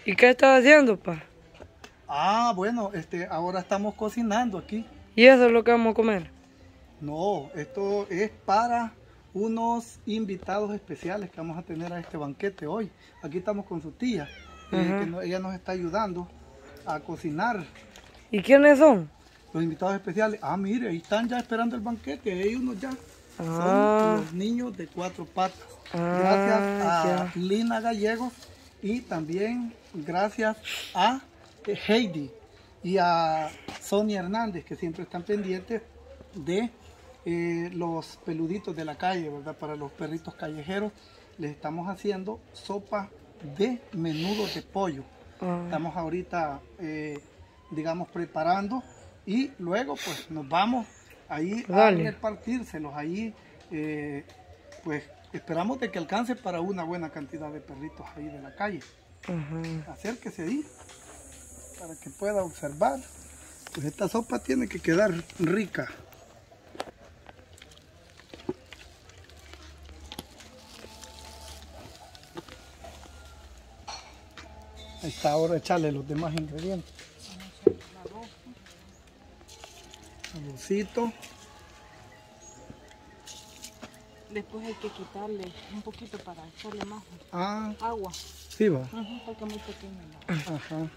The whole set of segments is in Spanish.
¿Y qué estás haciendo, pa? Ah, bueno, ahora estamos cocinando aquí. ¿Y eso es lo que vamos a comer? No, esto es para unos invitados especiales que vamos a tener a este banquete hoy. Aquí estamos con su tía, ella nos está ayudando a cocinar. ¿Y quiénes son? Los invitados especiales. Ah, mire, ahí están ya esperando el banquete, hay unos ya. Ah. Son los niños de cuatro patas. Gracias a Lina Gallegos y también gracias a Heidi y a Sonia Hernández, que siempre están pendientes de los peluditos de la calle, ¿verdad? Para los perritos callejeros les estamos haciendo sopa de menudo de pollo. Estamos ahorita, digamos, preparando y luego pues nos vamos ahí a repartírselos. Ahí pues esperamos de que alcance para una buena cantidad de perritos ahí de la calle. Acérquese ahí para que pueda observar. Pues esta sopa tiene que quedar rica. Ahí está, ahora echarle los demás ingredientes. Arrocito. Después hay que quitarle un poquito para echarle más agua. Sí va. Porque es muy pequeño. Ajá.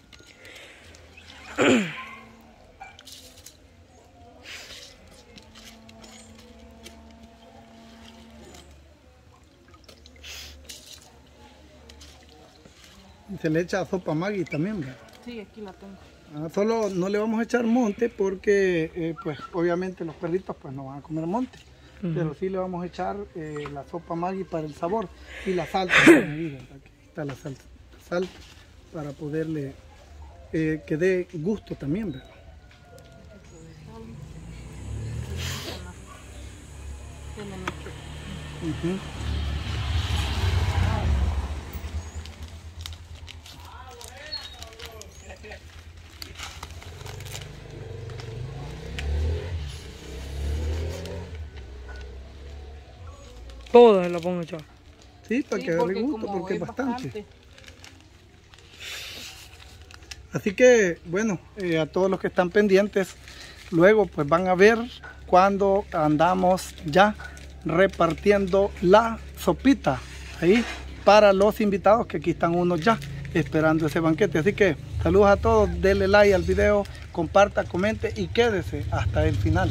Y se le echa sopa Maggi también, ¿verdad? Sí, aquí la tengo. Solo no le vamos a echar monte porque pues obviamente los perritos pues no van a comer monte. Pero sí le vamos a echar la sopa Maggi para el sabor y la salsa. Aquí está la sal para poderle que dé gusto también, ¿verdad? Todas la pongo a echar. Sí, para que agarre gusto, porque es bastante. Así que, bueno, a todos los que están pendientes, luego pues van a ver cuando andamos ya repartiendo la sopita ahí para los invitados, que aquí están unos ya esperando ese banquete. Así que saludos a todos, denle like al video, comparta, comente y quédese hasta el final.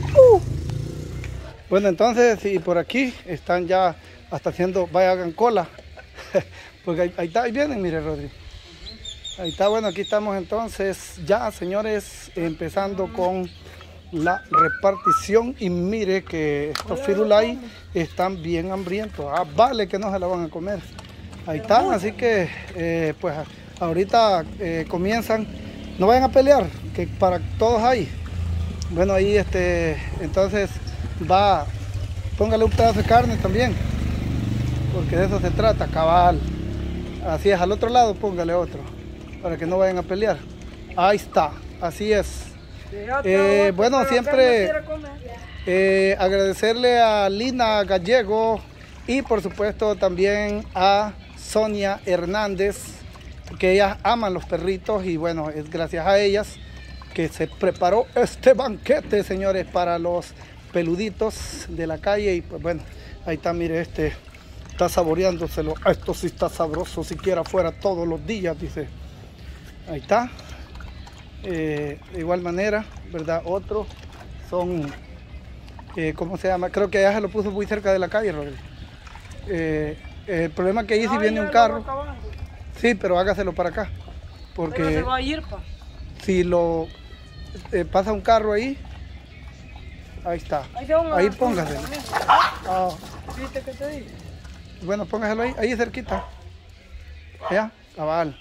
Bueno, entonces, y por aquí están ya hasta haciendo, vaya, hagan cola, porque ahí está, ahí vienen, mire, Rodri. Ahí está, bueno, aquí estamos entonces ya, señores, empezando con la repartición. Y mire que estos firulais están bien hambrientos. Ah, vale que no se la van a comer. Ahí están, así que pues ahorita comienzan. No vayan a pelear, que para todos hay. Bueno, ahí entonces va, póngale un pedazo de carne también, porque de eso se trata, cabal. Así es, al otro lado póngale otro, para que no vayan a pelear. Ahí está, así es. Bueno, siempre agradecerle a Lina Gallego y por supuesto también a Sonia Hernández, que ellas aman los perritos y bueno, es gracias a ellas que se preparó este banquete, señores, para los peluditos de la calle. Y pues bueno, ahí está, mire, está saboreándoselo. Esto sí está sabroso, siquiera fuera todos los días, dice. Ahí está. De igual manera, ¿verdad? Otros son, ¿cómo se llama? Creo que ya se lo puso muy cerca de la calle, Rodri. El problema es que ahí si viene un carro. Sí, pero hágaselo para acá. Porque pero se va a ir, pa. Si lo pasa un carro ahí, ahí está. Ahí póngaselo. ¿Viste qué te dije? Bueno, póngaselo ahí cerquita. Ya, cabal.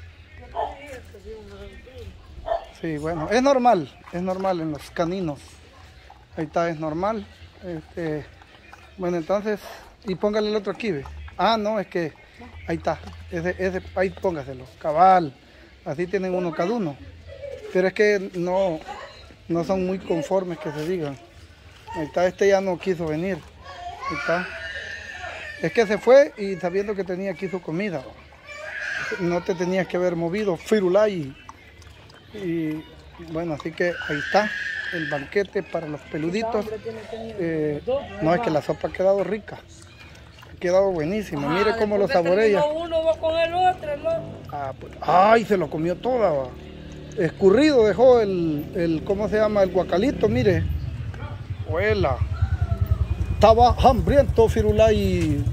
Sí, bueno, es normal en los caninos. Ahí está, es normal. Bueno, entonces, y póngale el otro aquí, ¿ve? Ah, no, es que ahí está. Ahí póngaselo, cabal. Así tienen uno cada uno. Pero es que no son muy conformes que se digan. Ahí está, ya no quiso venir. Ahí está. Es que se fue y sabiendo que tenía aquí su comida. no te tenías que haber movido, Firulai. Y bueno, así que ahí está el banquete para los peluditos. No, es que la sopa ha quedado rica. Ha quedado buenísima. Mire cómo lo saborea. Uno va con el otro, ¿no? Ah, pues, ay, se lo comió toda, va. Escurrido dejó ¿cómo se llama? El guacalito, mire. Huela. Estaba hambriento, Firulai.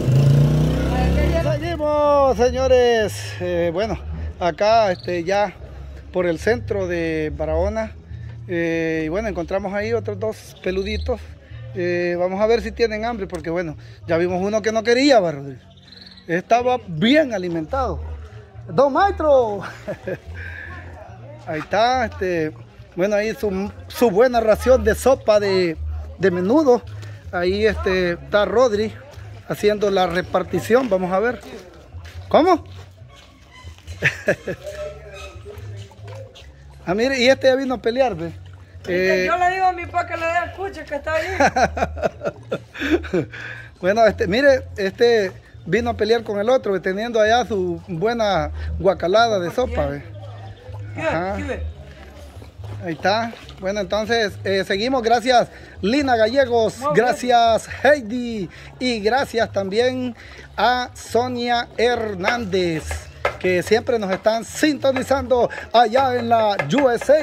Seguimos, señores. Bueno, acá ya por el centro de Barahona. Y bueno, encontramos ahí otros dos peluditos. Vamos a ver si tienen hambre, porque bueno, ya vimos uno que no quería, Rodrigo. Estaba bien alimentado. ¡Don Maestro! Ahí está, bueno, ahí su buena ración de sopa de menudo. Ahí está Rodri haciendo la repartición. Vamos a ver. ¿Cómo? Ah, mire, y ya vino a pelear, ¿ve? Yo le digo a mi papá que le dé el cuche que está ahí. Bueno, mire, vino a pelear con el otro, teniendo allá su buena guacalada de sopa, ¿ve? Ajá. Ahí está. Bueno, entonces seguimos. Gracias Lina Gallegos, gracias Heidi y gracias también a Sonia Hernández, que siempre nos están sintonizando allá en la USA.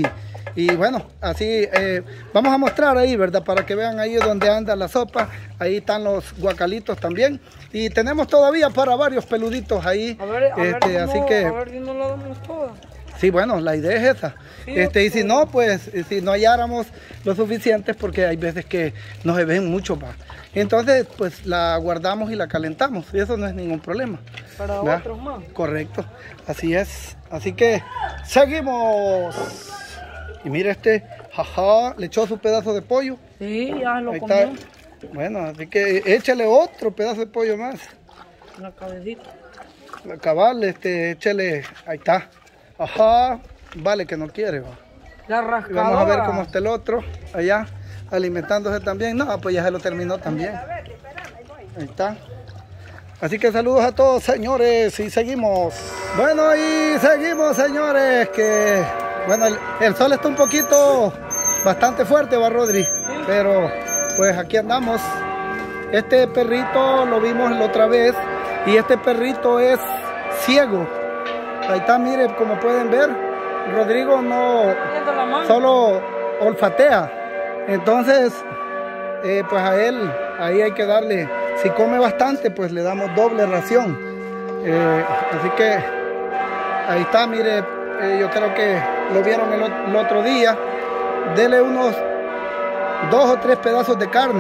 Y bueno, así vamos a mostrar ahí, ¿verdad? Para que vean ahí donde anda la sopa. Ahí están los guacalitos también. Y tenemos todavía para varios peluditos ahí. A ver, así que... A ver si no lo damos todas. Sí, bueno, la idea es esa. Sí, Y si no, pues, si no halláramos lo suficiente, porque hay veces que nos ven mucho más. Entonces, pues, la guardamos y la calentamos. Y eso no es ningún problema. Para ¿verdad? otros más. Correcto. Así es. Así que, seguimos. Y mire jaja, le echó su pedazo de pollo. Sí, ya lo Ahí comió. está. Bueno, así que échale otro pedazo de pollo más. La cabecita. La cabal, échale, ahí está. Ajá, vale que no quiere, va. La Y rascadora. vamos a ver cómo está el otro, allá, alimentándose también. No, pues ya se lo terminó también. Ahí está. Así que saludos a todos, señores, y seguimos. Bueno, y seguimos, señores, que... Bueno, el sol está un poquito, bastante fuerte, va, Rodri. Sí. Pero, pues aquí andamos. Este perrito lo vimos la otra vez, y este perrito es ciego. Ahí está, mire, como pueden ver, Rodrigo no solo olfatea. Entonces, pues a él, ahí hay que darle, si come bastante, pues le damos doble ración. Así que, ahí está, mire, yo creo que lo vieron el otro día. Dele unos 2 o 3 pedazos de carne.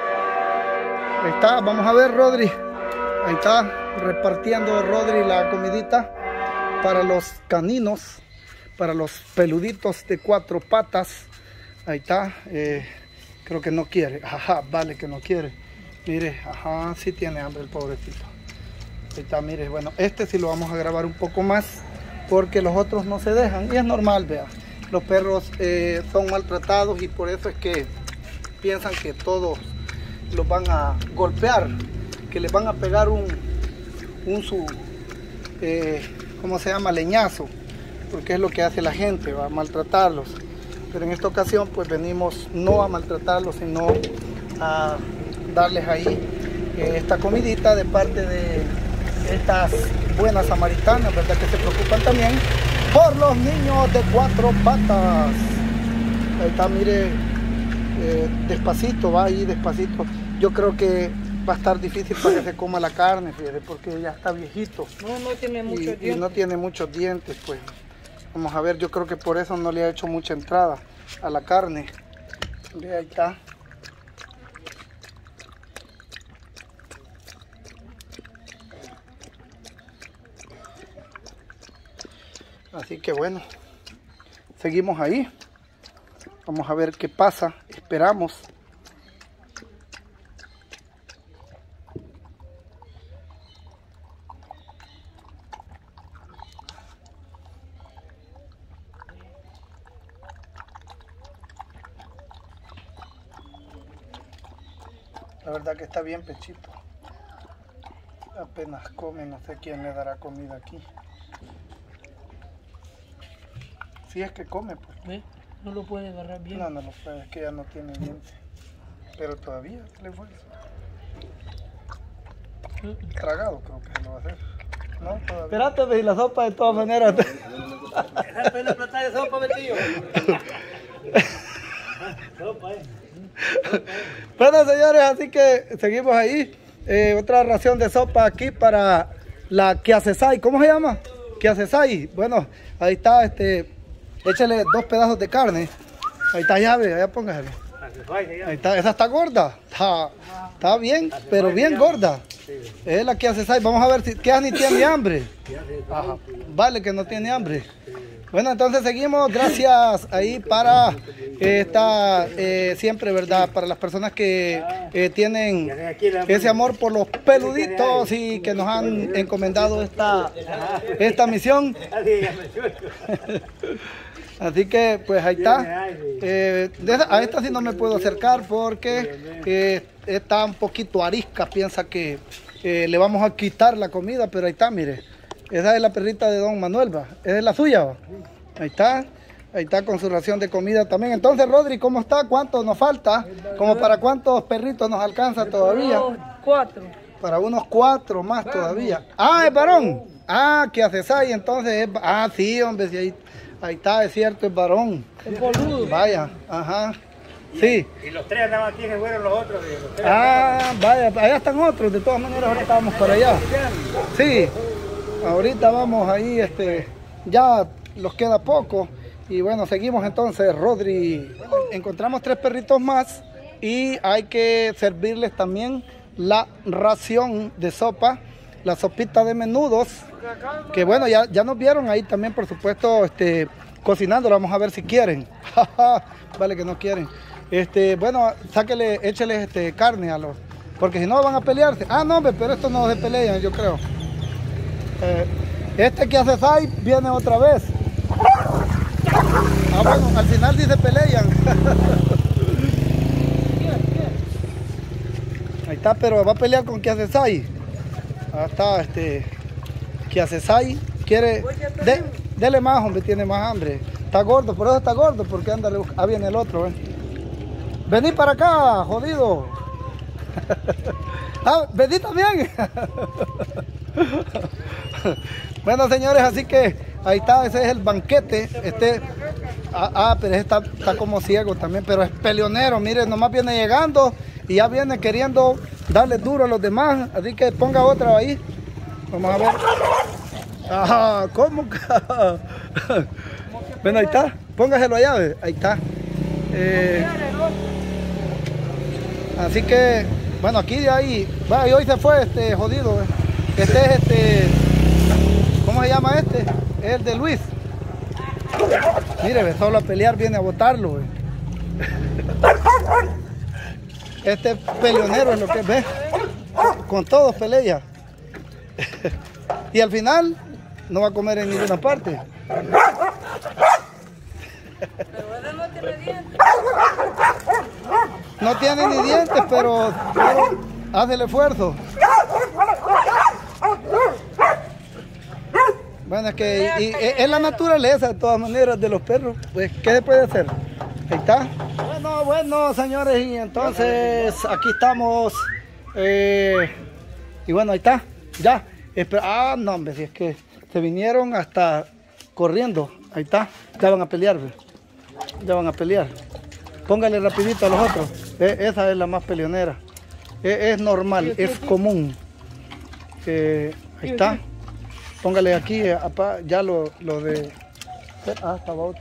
Ahí está, vamos a ver, Rodri. Ahí está, repartiendo Rodri la comidita para los caninos, para los peluditos de 4 patas. Ahí está, creo que no quiere. Ajá, vale que no quiere. Mire, ajá, sí tiene hambre el pobrecito. Ahí está, mire, bueno, sí lo vamos a grabar un poco más, porque los otros no se dejan. Y es normal, vea. Los perros son maltratados y por eso es que piensan que todos los van a golpear, que les van a pegar ¿cómo se llama? Leñazo, porque es lo que hace la gente, va a maltratarlos. Pero en esta ocasión pues venimos no a maltratarlos, sino a darles ahí esta comidita de parte de estas buenas samaritanas, ¿verdad? Que se preocupan también por los niños de 4 patas. Ahí está, mire, despacito, va ahí despacito. Yo creo que va a estar difícil para que se coma la carne, fíjate, porque ya está viejito. No tiene muchos dientes. Y no tiene muchos dientes, pues. Vamos a ver, yo creo que por eso no le ha hecho mucha entrada a la carne. Ahí está. Así que bueno, seguimos ahí. Vamos a ver qué pasa, esperamos. La verdad que está bien pechito. apenas come, no sé quién le dará comida aquí. Si es que come, pues. ¿Ve? No lo puede agarrar bien. No, no lo puede, es que ya no tiene dientes. Pero todavía le fue. Tragado creo que se lo va a hacer. No, todavía. Espérate, y la sopa de todas maneras. Déjame la plata de sopa, metido. Bueno, señores, así que seguimos ahí. Otra ración de sopa aquí para la Kiasesai. ¿Cómo se llama? Kiasesai. Bueno, ahí está, échale 2 pedazos de carne. Ahí está, llave, allá póngaselo. Ahí está, esa está gorda. Está bien, pero bien gorda. Es la Kiasesai. Vamos a ver si Kias ni tiene hambre. Ajá. Vale, que no tiene hambre. Bueno, entonces seguimos. Gracias ahí para esta, siempre, ¿verdad? Para las personas que tienen ese amor por los peluditos y que nos han encomendado esta misión. Así que, pues ahí está. A esta sí no me puedo acercar porque está un poquito arisca. Piensa que le vamos a quitar la comida, pero ahí está, mire. Esa es la perrita de don Manuel, ¿va? Esa es la suya, ¿va? Ahí está con su ración de comida también. Entonces, Rodri, ¿cómo está? ¿Cuánto nos falta? ¿Como para cuántos perritos nos alcanza todavía? 4. Para unos 4 más todavía. Ah, es varón. Ah, Kiasesai, entonces es... Ah, sí, hombre, sí, ahí está, es cierto, es varón. Es boludo. Vaya, ajá. Sí. Y los 3 nada más quiénes fueron los otros. Ah, vaya, allá están otros, de todas maneras ahorita vamos para allá. Sí, ahorita vamos ahí, ya los queda poco. Y bueno, seguimos entonces, Rodri. Encontramos 3 perritos más y hay que servirles también la ración de sopa, la sopita de menudos, que bueno, ya nos vieron ahí también, por supuesto, cocinando. Vamos a ver si quieren. Vale que no quieren. Bueno, sáquele, écheles carne a los, porque si no van a pelearse. Ah, no, hombre, pero estos no se pelean, yo creo. Kiasesai viene otra vez. Ah, bueno, al final sí se pelean. Ahí está, pero va a pelear con Kiasesai. Ahí está, Kiasesai quiere... Dele más, hombre, tiene más hambre. Está gordo, por eso está gordo, porque anda... Ah, viene el otro, ¿eh? Vení para acá, jodido. Ah, vení también. Bueno, señores, así que ahí está, ese es el banquete. Pero está como ciego también, pero es peleonero. Miren, nomás viene llegando y ya viene queriendo darle duro a los demás. Así que ponga otra ahí. Vamos a ver. Ajá, ¿cómo? Bueno, ahí está. Póngaselo allá, ahí está. Así que, bueno, aquí de ahí. Va, y hoy se fue jodido. ¿Cómo se llama este? Es el de Luis. Mire, solo a pelear viene a botarlo. Este peleonero es lo que ve. Con todos pelea. Y al final no va a comer en ninguna parte. Pero él no tiene dientes. No tiene ni dientes, pero hace el esfuerzo. Bueno, es que es la naturaleza de todas maneras de los perros. Pues, ¿qué se puede hacer? Ahí está. Bueno, señores, y entonces aquí estamos. Y bueno, ahí está. Ya. Ah, no, hombre, si es que se vinieron hasta corriendo. Ahí está. Ya van a pelear, ¿ve? Ya van a pelear. Póngale rapidito a los otros. Esa es la más peleonera. Es normal, es común. Ahí está. Póngale aquí, ya lo de... Ah, estaba otro.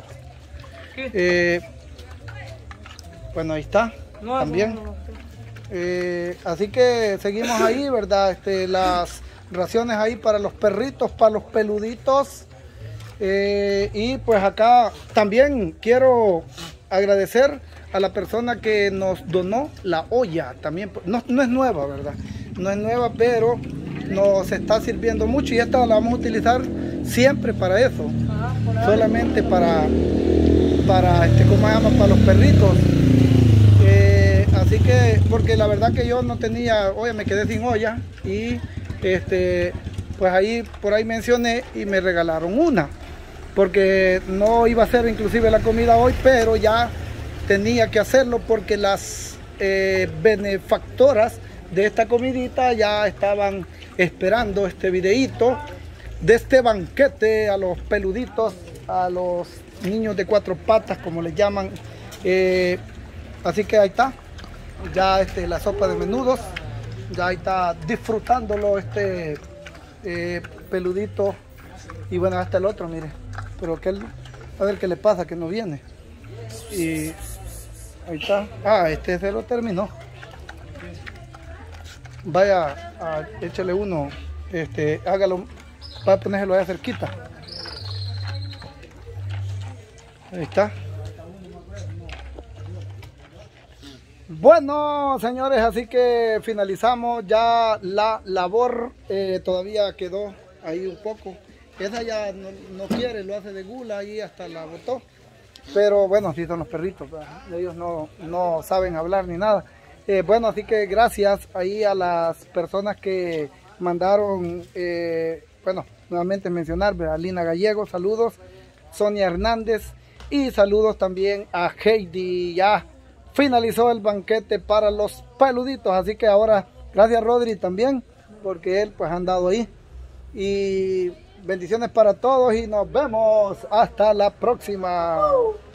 Bueno, ahí está. También. Así que seguimos ahí, ¿verdad? Las raciones ahí para los perritos, para los peluditos. Y pues acá también quiero agradecer a la persona que nos donó la olla. También no es nueva, ¿verdad? No es nueva, pero nos está sirviendo mucho y esta la vamos a utilizar siempre para eso. Solamente para ¿cómo se llama? Para los perritos. Así que, porque la verdad que yo no tenía olla, me quedé sin olla y pues ahí por ahí mencioné y me regalaron una, porque no iba a ser inclusive la comida hoy, pero ya tenía que hacerlo porque las benefactoras de esta comidita ya estaban esperando este videíto de este banquete a los peluditos, a los niños de 4 patas, como les llaman. Así que ahí está, ya la sopa de menudos, ya ahí está disfrutándolo peludito. Y bueno, hasta el otro, mire, pero a ver qué le pasa, que no viene. Y ahí está, se lo terminó. Vaya, échale uno, hágalo, para ponérselo allá cerquita. Ahí está. Bueno, señores, así que finalizamos ya la labor. Todavía quedó ahí un poco. Esa ya no quiere, lo hace de gula, ahí hasta la botó. Pero bueno, así son los perritos, ¿verdad? Ellos no saben hablar ni nada. Bueno, así que gracias ahí a las personas que mandaron, bueno, nuevamente mencionar, ¿verdad? Lina Gallego, saludos. Sonia Hernández y saludos también a Heidi. Ya finalizó el banquete para los peluditos, así que ahora gracias Rodri también, porque él pues ha andado ahí. Y bendiciones para todos y nos vemos hasta la próxima.